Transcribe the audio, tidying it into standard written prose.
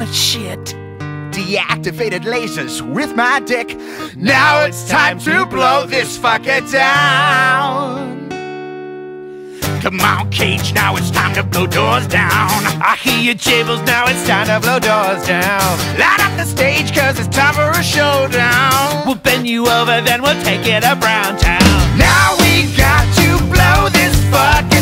Shit. Deactivated lasers with my dick. Now it's time to blow this fucker down. Come on, Cage, now it's time to blow doors down. I hear your jables, now it's time to blow doors down. Light up the stage, cause it's time for a showdown. We'll bend you over, then we'll take it to Brown Town. Now we got to blow this fucker